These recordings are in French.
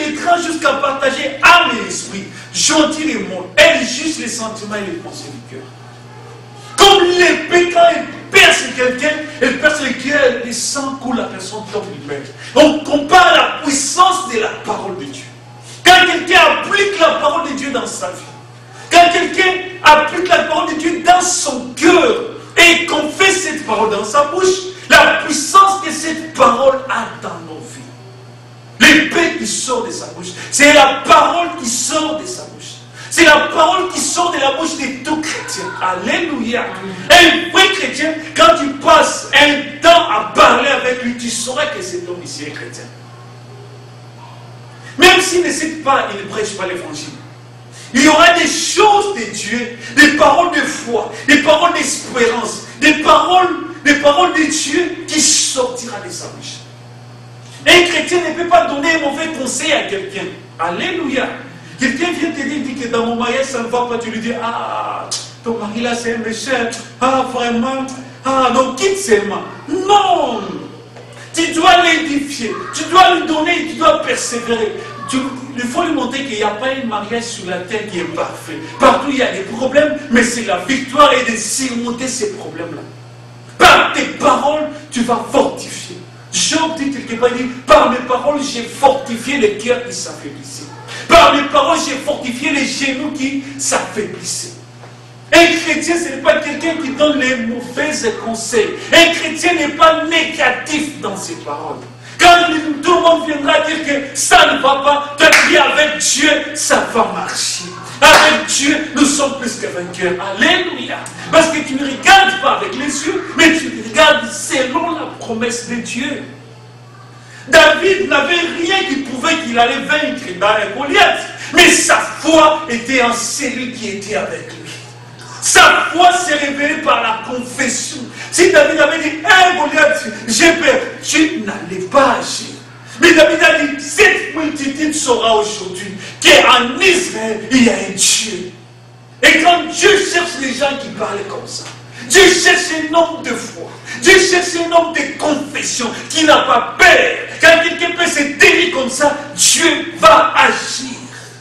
pénétrant jusqu'à partager âme et esprit, gentil et monde. Elle juge les sentiments et les pensées du cœur. Comme l'épée, quand elle perce quelqu'un, elle perce le cœur, le sang coule, la personne tombe du père. On compare la puissance de la parole de Dieu. Quand quelqu'un applique la parole de Dieu dans sa vie, quand quelqu'un applique la parole de Dieu dans son cœur et qu'on fait cette parole dans sa bouche, la puissance que cette parole a dans nos vies. L'épée qui sort de sa bouche, c'est la parole qui sort de sa bouche. C'est la parole qui sort de la bouche de tout chrétien. Alléluia. Un vrai chrétien, quand tu passes un temps à parler avec lui, tu sauras que cet homme ici est chrétien. Même s'il ne cite pas, il ne prêche pas l'évangile. Il y aura des choses de Dieu, des paroles de foi, des paroles d'espérance, des paroles de Dieu qui sortira de sa bouche. Un chrétien ne peut pas donner un mauvais conseil à quelqu'un. Alléluia. Quelqu'un vient te dire, dit que dans mon mariage ça ne va pas, tu lui dis, ah, ton mari là c'est un méchant, ah vraiment, ah non, quitte seulement. Non! Tu dois l'édifier, tu dois lui donner, tu dois persévérer. Il faut lui montrer qu'il n'y a pas un mariage sur la terre qui est parfait. Partout il y a des problèmes, mais c'est la victoire et de surmonter ces problèmes-là. Par tes paroles, tu vas fortifier. Job dit quelque part, il dit, par mes paroles, j'ai fortifié les cœurs qui s'affaiblissaient. Par mes paroles, j'ai fortifié les genoux qui s'affaiblissaient. Un chrétien, ce n'est pas quelqu'un qui donne les mauvais conseils. Un chrétien n'est pas négatif dans ses paroles. Quand tout le monde viendra dire que ça ne va pas, toi tu dis avec Dieu, ça va marcher. Avec Dieu, nous sommes plus que vainqueurs. Alléluia. Parce que tu ne regardes pas avec les yeux, mais tu regardes selon la promesse de Dieu. David n'avait rien qui prouvait qu'il allait vaincre dans un Goliath. Mais sa foi était en celui qui était avec lui. Sa foi s'est révélée par la confession. Si David avait dit, hey Goliath, j'ai peur, tu n'allais pas agir. Mais David a dit, cette multitude saura aujourd'hui qu'en Israël, il y a un Dieu. Et quand Dieu cherche les gens qui parlent comme ça, Dieu cherche un homme de foi. Dieu cherche un homme de confession qui n'a pas peur. Quand quelqu'un peut se tenir comme ça, Dieu va agir.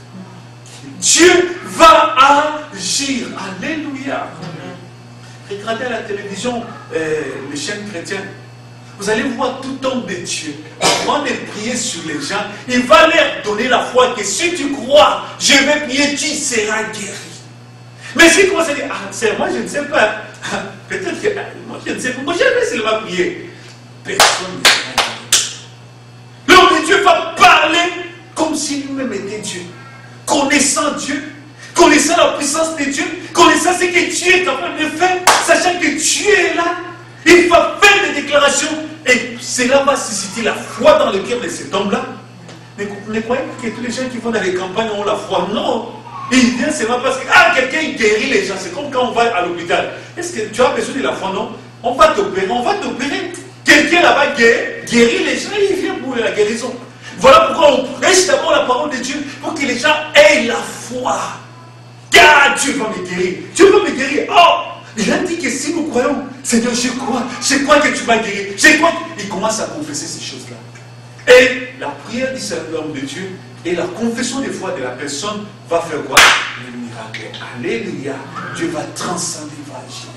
Dieu va agir. Alléluia. Regardez à la télévision les chaînes chrétiennes. Vous allez voir tout homme de Dieu. Avant de prier sur les gens, il va leur donner la foi que si tu crois, je vais prier, tu seras guéri. Mais si tu commences à dire, ah, c'est moi je ne sais pas. Peut-être que moi je ne sais pas. Moi je vais seulement prier. Personne ne sera guéri. L'homme de Dieu va parler comme si lui-même était Dieu. Connaissant Dieu, connaissant la puissance de Dieu, connaissant ce que Dieu est capable de faire, sachant que Dieu est là, il va faire des déclarations et cela va susciter la foi dans le cœur de cet homme-là. Mais vous ne croyez pas que tous les gens qui vont dans les campagnes ont la foi? Non. Il vient seulement parce que quelqu'un guérit les gens. C'est comme quand on va à l'hôpital. Est-ce que tu as besoin de la foi? Non. On va t'opérer, on va t'opérer. Quelqu'un là-bas guérit les gens et il vient pour la guérison. Voilà pourquoi on prêche d'abord la parole de Dieu pour que les gens aient la foi. Car Dieu va me guérir. Dieu va me guérir. Oh, il a dit que si nous croyons, Seigneur, je crois que tu vas guérir. Je crois. Il commence à confesser ces choses-là. Et la prière du Seigneur de Dieu et la confession des foi de la personne va faire quoi? Le miracle. Alléluia. Dieu va transcender, va agir.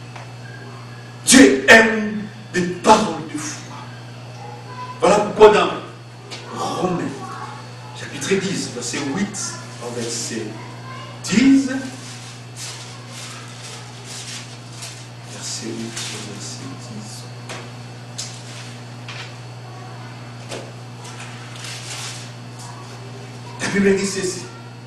Dieu aime des paroles de foi. Voilà pourquoi dans Romains, chapitre 10, verset 8 au verset 10, verset 8 au verset 10. La Bible dit ceci.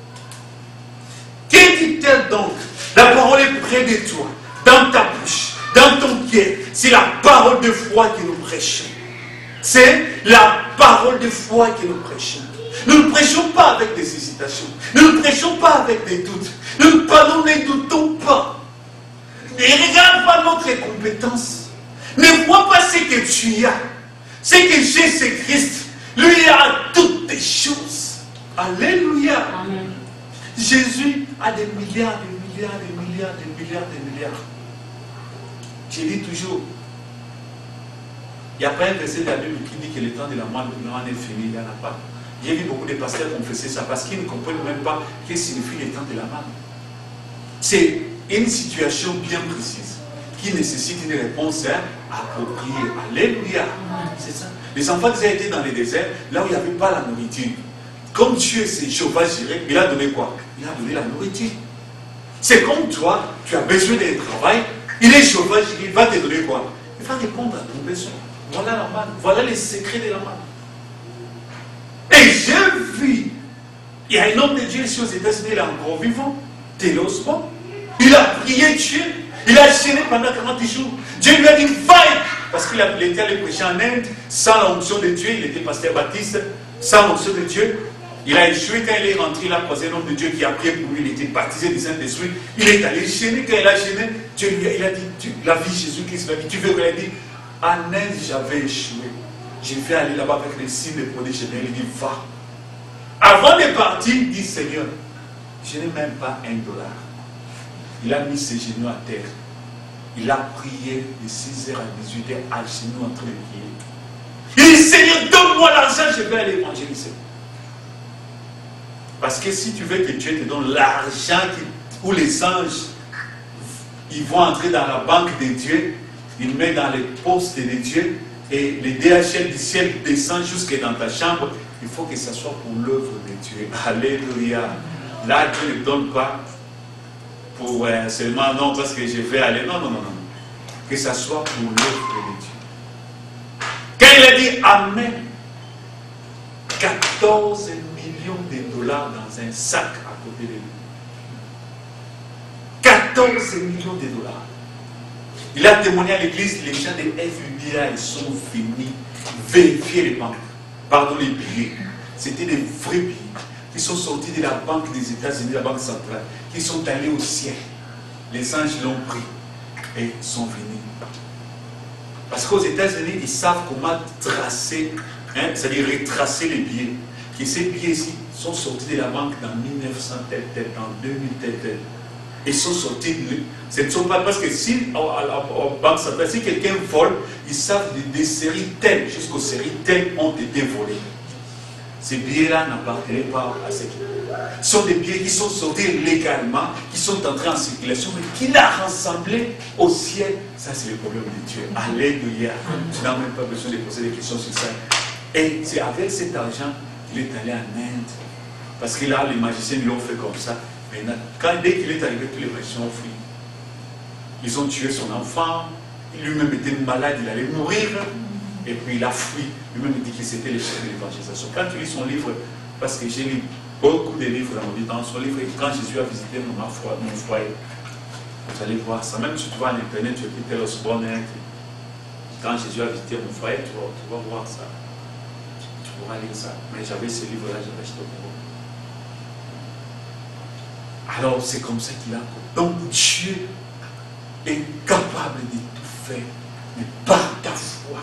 Que dit-elle donc? La parole est près de toi, dans ta bouche, dans ton cœur. C'est la parole de foi que nous prêchons. C'est la parole de foi que nous prêchons. Nous ne prêchons pas avec des hésitations. Nous ne prêchons pas avec des doutes. Nous ne doutons pas. Ne regarde pas notre compétence. Ne vois pas ce que tu as. Ce que j'ai, c'est Christ. Lui a toutes les choses. Alléluia. Amen. Jésus a des milliards, des milliards, des milliards, des milliards, des milliards. Je dis toujours, il n'y a pas un verset de la Bible qui dit que le temps de la mort est fini, il n'y en a pas. J'ai vu beaucoup de pasteurs confesser ça parce qu'ils ne comprennent même pas ce que signifie les temps de la manne. C'est une situation bien précise qui nécessite une réponse appropriée. Alléluia. C'est ça. Les enfants d'Israël étaient dans les déserts, là où il n'y avait pas la nourriture. Comme Dieu, c'est Jéhovah Jireh, il a donné quoi? Il a donné la nourriture. C'est comme toi, tu as besoin d'un travail, il est Jéhovah Jireh, il va te donner quoi? Il va répondre à ton besoin. Voilà la manne, voilà les secrets de la manne. Et j'ai vu, il y a un homme de Dieu ici aux États-Unis, il est encore vivant, Télosmo. Il a prié Dieu, il a gêné pendant 40 jours. Dieu lui a dit, va! Parce qu'il était allé prêcher en Inde, sans l'onction de Dieu, il était pasteur baptiste, sans l'onction de Dieu. Il a échoué quand il est rentré, il a croisé un homme de Dieu qui a prié pour lui, il était baptisé du Saint-Esprit. Il est allé gêner, quand il a gêné, Dieu lui a dit, la vie de Jésus-Christ m'a dit, tu veux qu'il a dit, en Inde j'avais échoué. Je vais aller là-bas avec les signes de prodiges. Il dit, va. Avant de partir, il dit, Seigneur, je n'ai même pas $1. Il a mis ses genoux à terre. Il a prié de 6h à 18h à genoux entre les pieds. Il dit, Seigneur, donne-moi l'argent, je vais aller évangéliser. Parce que si tu veux que Dieu te donne l'argent où les anges ils vont entrer dans la banque de Dieu, ils mettent dans les postes de Dieu, et les DHL du ciel descendent jusque dans ta chambre, il faut que ce soit pour l'œuvre de Dieu. Alléluia. Là, Dieu ne donne pas pour seulement non, parce que je vais aller. Non, non, non, non. Que ce soit pour l'œuvre de Dieu. Quand il a dit Amen, 14 millions de dollars dans un sac à côté de lui. 14 millions de dollars. Il a témoigné à l'église, les gens de FBI sont venus vérifier les banques. Pardon, les billets. C'était des vrais billets qui sont sortis de la banque des États-Unis, la banque centrale, qui sont allés au ciel. Les anges l'ont pris et sont venus. Parce qu'aux États-Unis, ils savent comment tracer, c'est-à-dire retracer les billets. Et ces billets ici sont sortis de la banque dans 1900 tel, dans 2000 tel. Ils sont sortis, ce ne sont pas parce que si, en banque centrale, si quelqu'un vole, ils savent des séries telles jusqu'aux séries telles ont été volées. Ces billets-là n'appartenaient pas à ce qui. Ce sont des billets qui sont sortis légalement, qui sont entrés en circulation, mais qui l'a rassemblé au ciel. Ça, c'est le problème de Dieu. Alléluia. Tu n'as même pas besoin de poser des questions sur ça. Et c'est avec cet argent qu'il est allé en Inde. Parce que là, les magiciens l'ont fait comme ça. Maintenant, dès qu'il est arrivé, tous les magiciens ont fui. Ils ont tué son enfant. Lui-même était malade, il allait mourir. Et puis il a fui. Lui-même dit que c'était le chef de l'évangélisation. Quand tu lis son livre, parce que j'ai lu beaucoup de livres dans son livre, quand Jésus a visité mon foyer, vous allez voir ça. Même si tu vas en internet, tu écris Tell Us Bonnet. Quand Jésus a visité mon foyer, tu vas voir ça. Tu pourras lire ça. Mais j'avais ce livre-là, j'avais acheté au Congo. Alors c'est comme ça qu'il a. Donc Dieu est capable de tout faire, mais par ta foi.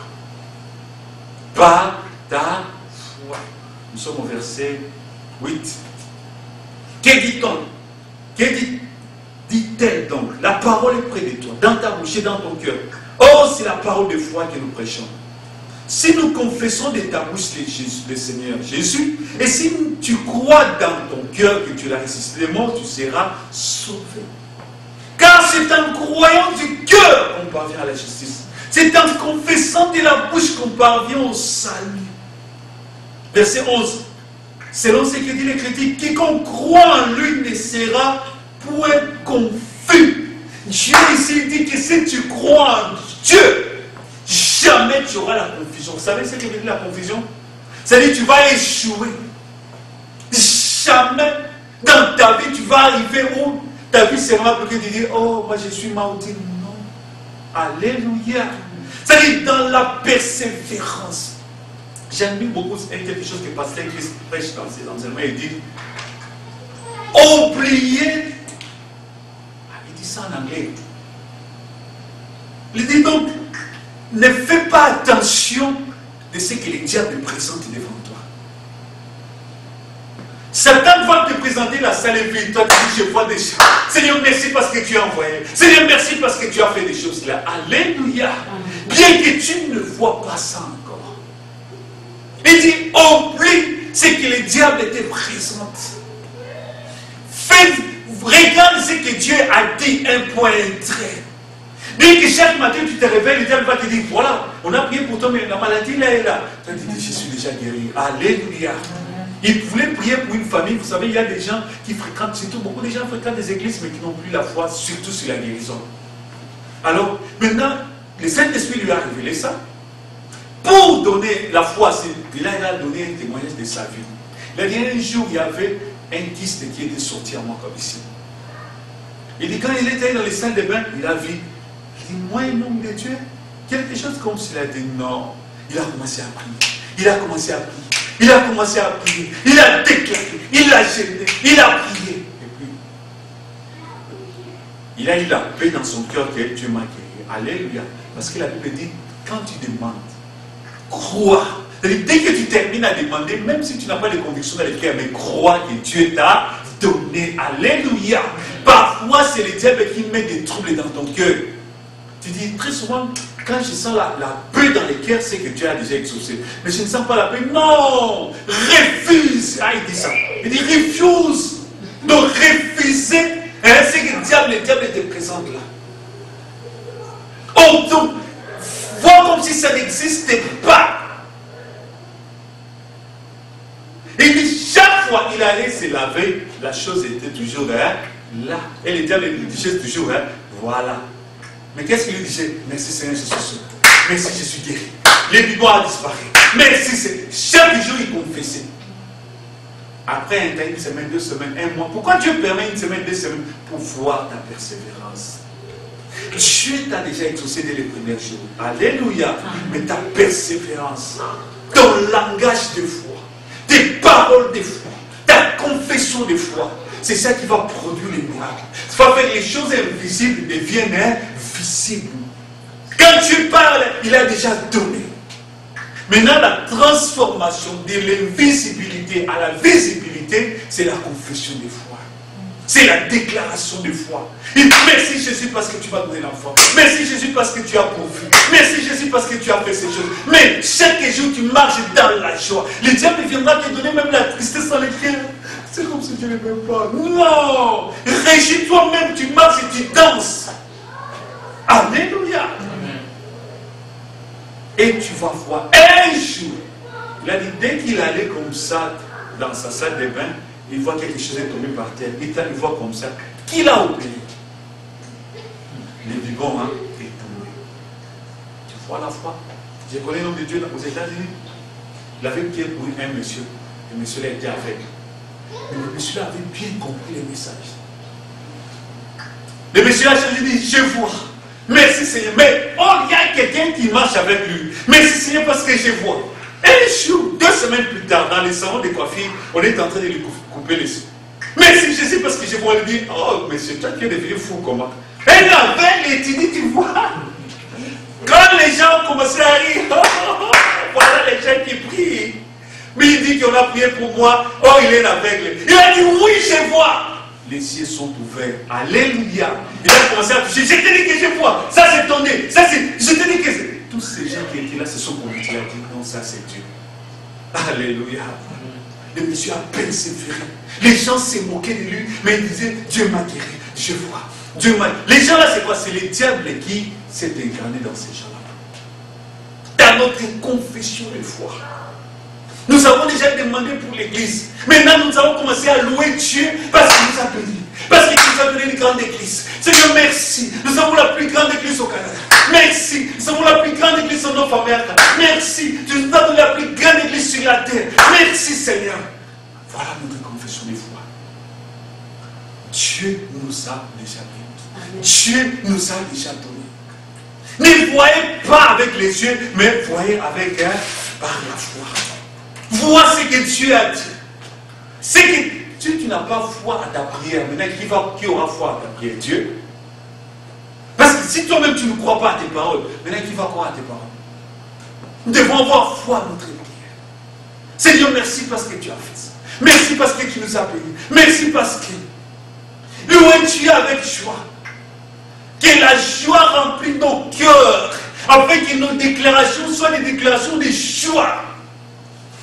Par ta foi. Nous sommes au verset 8. Que dit-on? Que dit-elle donc? La parole est près de toi, dans ta bouche et dans ton cœur. Or, c'est la parole de foi que nous prêchons. Si nous confessons de ta bouche le Seigneur Jésus, et si tu crois dans ton cœur que tu l'as ressuscité des morts, tu seras sauvé. Car c'est en croyant du cœur qu'on parvient à la justice. C'est en confessant de la bouche qu'on parvient au salut. Verset 11. Selon ce que dit l'Écriture, quiconque croit en lui ne sera point confus. Dieu ici dit que si tu crois en Dieu, jamais tu auras la confusion. Vous savez ce que veut dire la confusion? C'est-à-dire que tu vas échouer. Jamais dans ta vie tu vas arriver où ta vie sera pour que tu dis, oh, moi je suis maudit. Non. Alléluia. C'est-à-dire dans la persévérance. J'aime beaucoup quelque chose que Pasteur Christ prêche dans ses enseignements. Il dit, oubliez. Il dit ça en anglais. Il dit donc, ne fais pas attention de ce que le diable présente devant toi. Satan va te présenter la salle vide. Toi, tu dis, je vois des choses. Seigneur, merci parce que tu as envoyé. Seigneur, merci parce que tu as fait des choses là. Alléluia. Bien que tu ne vois pas ça encore. Il dit, oublie c'est que le diable était présent. Regarde ce que Dieu a dit, un point, un trait. Dès que chaque matin tu te réveilles, le diable va te dire, voilà, on a prié pour toi, mais la maladie là est là. Tu as dit, je suis déjà guéri. Alléluia. Il voulait prier pour une famille. Vous savez, il y a des gens qui fréquentent, surtout beaucoup de gens fréquentent des églises, mais qui n'ont plus la foi, surtout sur la guérison. Alors, maintenant, le Saint-Esprit lui a révélé ça. Pour donner la foi, il a donné un témoignage de sa vie. Il a dit, un jour, il y avait un kyste qui était sorti à moi comme ici. Il dit, quand il était dans les salles de bain, il a vu. Il dit, moi, un homme de Dieu, quelque chose comme cela. Il a dit, non. Il a commencé à prier. Il a commencé à prier. Il a commencé à prier. Il a déclaré. Il a gêné. Il a prié. Et puis, il a eu la paix dans son cœur que Dieu m'a guéri. Alléluia. Parce que la Bible dit, quand tu demandes, crois. Dès que tu termines à demander, même si tu n'as pas de conviction dans le cœur, mais crois que Dieu t'a donné. Alléluia. Parfois, c'est le diable qui met des troubles dans ton cœur. Tu dis très souvent, quand je sens la paix dans le cœur, c'est que Dieu a déjà exaucé. Mais je ne sens pas la paix. Non! Refuse! Ah, il dit ça. Il dit refuse. Donc, refuser, hein, c'est que le diable était présent là. Oh, donc, vois comme si ça n'existait pas. Et puis chaque fois qu'il allait se laver, la chose était toujours là. Et le diable lui disait toujours, voilà. Mais qu'est-ce qu'il lui disait? Merci Seigneur, je suis sauvé. Merci, je suis guéri. Les bibons a disparu. Merci Seigneur. Chaque jour, il confessait. Après un temps, une semaine, 2 semaines, 1 mois. Pourquoi Dieu permet une semaine, 2 semaines? Pour voir ta persévérance. Dieu t'a déjà exaucé dès les premiers jours. Alléluia. Mais ta persévérance, ton langage de foi, tes paroles de foi, ta confession de foi, c'est ça qui va produire les miracles. Ça va faire que les choses invisibles deviennent visibles. Quand tu parles, il a déjà donné. Maintenant, la transformation de l'invisibilité à la visibilité, c'est la confession de foi. C'est la déclaration de foi. Et merci Jésus parce que tu m'as donné l'enfant. Merci Jésus parce que tu as pourvu. Merci Jésus parce que tu as fait ces choses. Mais chaque jour tu marches dans la joie. Le diable viendra te donner même la tristesse dans le cœur. C'est comme si tu ne m'aimes pas. Non! Régis toi-même, tu marches et tu danses. Alléluia. Et tu vas voir un jour. Il a dit, dès qu'il allait comme ça dans sa salle de bain, il voit quelque chose est tombé par terre. Il voit comme ça. Qui l'a opéré? Le vivant est tombé. Tu vois la foi. J'ai connu l'homme de Dieu aux États-Unis. Il avait prié pour un monsieur. Le monsieur l'a été aveugle. Mais le monsieur avait bien compris les messages. Le monsieur a dit, je vois. Merci Seigneur. Mais il y a quelqu'un qui marche avec lui. Merci Seigneur parce que je vois. Un jour, 2 semaines plus tard, dans les salons de coiffure, on est en train de lui couper les yeux. Merci Jésus parce que je vois lui dire, oh monsieur, toi tu es devenu fou comment? Et avec tu dis, tu vois. Quand les gens ont commencé à rire, voilà les gens qui prient. Mais il dit qu'on a prié pour moi, il est aveugle. Il a dit, oui, je vois. Les yeux sont ouverts. Alléluia. Il a commencé à toucher. Je te dis que je vois. Ça c'est ton nez. Ça c'est. Je te dis que c'est. Tous ces gens qui étaient là se sont convertis. Il a dit non, ça c'est Dieu. Alléluia. Le monsieur a persévéré. Les gens s'est moqués de lui, mais il disait Dieu m'a guéri. Je vois. Dieu m'a. Les gens là, c'est quoi? C'est le diable qui s'est incarné dans ces gens-là. Dans notre confession de foi. Nous avons déjà demandé pour l'église. Maintenant, nous avons commencé à louer Dieu parce qu'il nous a bénis. Parce qu'il nous a donné une grande église. Seigneur, merci. Nous avons la plus grande église au Canada. Merci. Nous avons la plus grande église en North America. Merci. Tu nous as donné la plus grande église sur la terre. Merci, Seigneur. Voilà notre confession de foi. Dieu nous a déjà bénis. Dieu nous a déjà donné. Ne voyez pas avec les yeux, mais voyez avec par la foi. Vois ce que Dieu a dit. C'est que si tu n'as pas foi à ta prière, maintenant qui aura foi à ta prière? Dieu. Parce que si toi-même tu ne crois pas à tes paroles, maintenant qui va croire à tes paroles? Nous devons avoir foi à notre prière. Seigneur, merci parce que tu as fait ça. Merci parce que tu nous as bénis. Merci parce que louez Dieu avec joie. Que la joie remplit nos cœurs, afin que nos déclarations soient des déclarations de joie.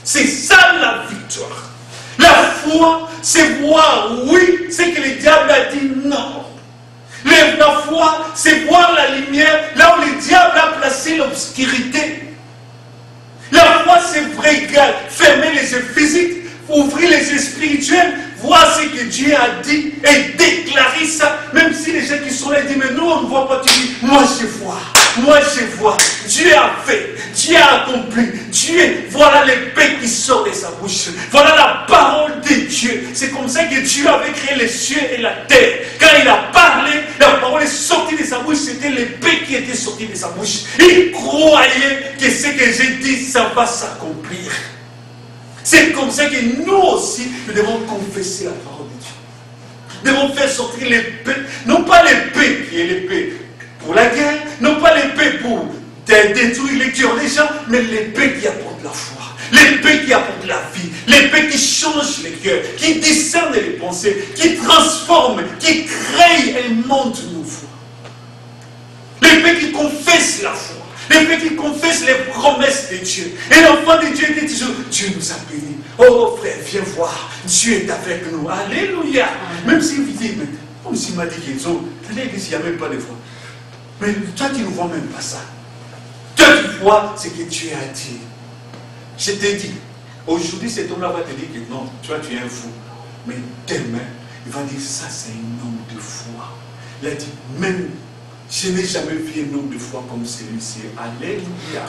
C'est ça la victoire. La foi, c'est voir oui, c'est que le diable a dit non. La foi, c'est voir la lumière là où le diable a placé l'obscurité. La foi, c'est vrai, fermer les yeux physiques, ouvrir les yeux spirituels, voir ce que Dieu a dit et déclarer ça, même si les gens qui sont là disent, mais nous on ne voit pas, tu dis, moi je vois, Dieu a fait, Dieu a accompli, Dieu, voilà l'épée qui sort de sa bouche, voilà la parole de Dieu. C'est comme ça que Dieu avait créé les cieux et la terre. Quand il a parlé, la parole est sortie de sa bouche, c'était l'épée qui était sortie de sa bouche. Il croyait que ce que j'ai dit, ça va s'accomplir. C'est comme ça que nous aussi, nous devons confesser la parole de Dieu. Nous devons faire sortir l'épée, non pas l'épée qui est l'épée pour la guerre, non pas l'épée pour détruire les cœurs des gens, mais l'épée qui apporte la foi, l'épée qui apporte la vie, l'épée qui change les cœurs, qui discerne les pensées, qui transforme, qui crée un monde nouveau. L'épée qui confesse la foi. L'épée qui confesse les promesses de Dieu. Et l'enfant de Dieu dit toujours, Dieu nous a bénis. Oh frère, viens voir. Dieu est avec nous. Alléluia. Même si vous dites, comme s'il m'a dit qu'ils ont, il n'y a même pas de foi. Mais toi, tu ne vois même pas ça. Toi, tu vois ce que Dieu a dit. Je t'ai dit, aujourd'hui, cet homme-là va te dire que non, toi, tu es un fou. Mais demain, il va dire, ça, c'est un homme de foi. Il a dit, même je n'ai jamais vu un homme de foi comme celui-ci. Alléluia.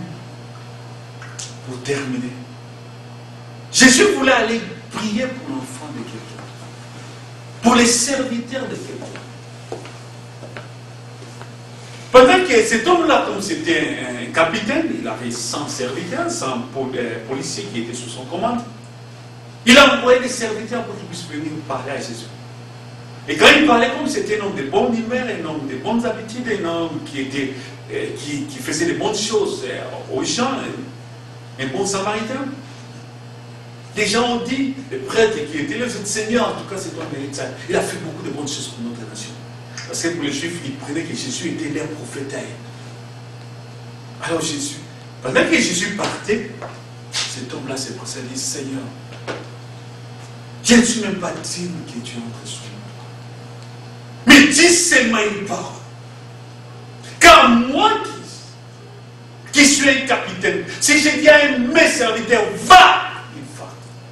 Pour terminer, Jésus voulait aller prier pour l'enfant de quelqu'un, pour les serviteurs de quelqu'un. Pendant que cet homme-là, comme c'était un capitaine, il avait 100 serviteurs, 100 policiers qui étaient sous son commande, il a envoyé des serviteurs pour qu'ils puissent venir parler à Jésus. Et quand il parlait comme c'était un homme de bonne humeur, un homme de bonnes habitudes, un homme qui faisait de bonnes choses aux gens, un bon samaritain. Les gens ont dit, les prêtres qui étaient là, Seigneur, en tout cas c'est toi le mérite ça. Il a fait beaucoup de bonnes choses pour notre nation. Parce que pour les Juifs, ils prenaient que Jésus était leur prophète à eux. Alors Jésus, pendant que Jésus partait, cet homme-là s'est passé et dit, Seigneur, je ne suis même pas digne que tu entres sur moi. Mais dis seulement une parole. Car moi qui suis un capitaine, si je dis à un de mes serviteurs, va, il va.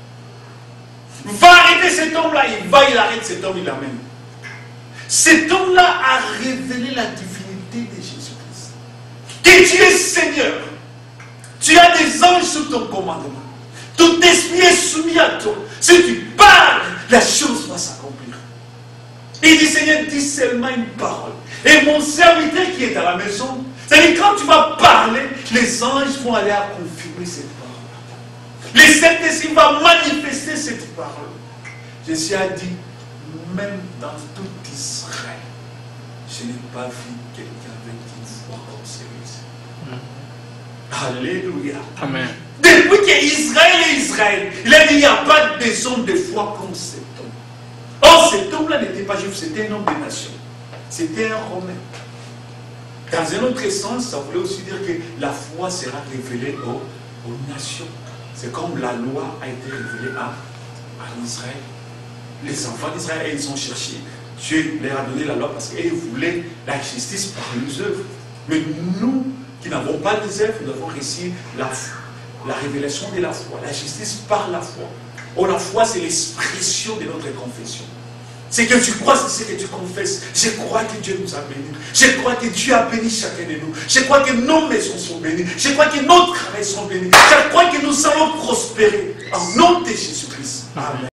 Va arrêter cet homme-là, il va, il arrête cet homme, il l'amène. Cet homme-là a révélé la divinité de Jésus-Christ. Que tu es Seigneur. Tu as des anges sous ton commandement. Tout esprit est soumis à toi. Si tu parles, la chose va s'accomplir. Il dit, Seigneur, dis seulement une parole. Et mon serviteur qui est à la maison, c'est-à-dire quand tu vas parler, les anges vont aller à confirmer cette parole. Le Saint-Esprit va manifester cette parole. Jésus a dit, même dans tout Israël, je n'ai pas vu quelqu'un avec une foi comme celui-ci. Alléluia. Amen. Depuis qu'Israël est Israël, il a dit, il n'y a pas de hommes de foi comme cet homme. Or, cet homme-là n'était pas juif, c'était un homme de nation. C'était un Romain. Dans un autre sens, ça voulait aussi dire que la foi sera révélée aux nations. C'est comme la loi a été révélée à Israël. Les enfants d'Israël, ils ont cherché. Dieu leur a donné la loi parce qu'ils voulaient la justice par les œuvres. Mais nous, qui n'avons pas les œuvres, nous avons réussi la révélation de la foi, la justice par la foi. Or, la foi, c'est l'expression de notre confession. C'est que tu crois, c'est ce que tu confesses. Je crois que Dieu nous a bénis. Je crois que Dieu a béni chacun de nous. Je crois que nos maisons sont bénies. Je crois que nos travails sont bénis. Je crois que nous allons prospérer. En nom de Jésus-Christ. Amen.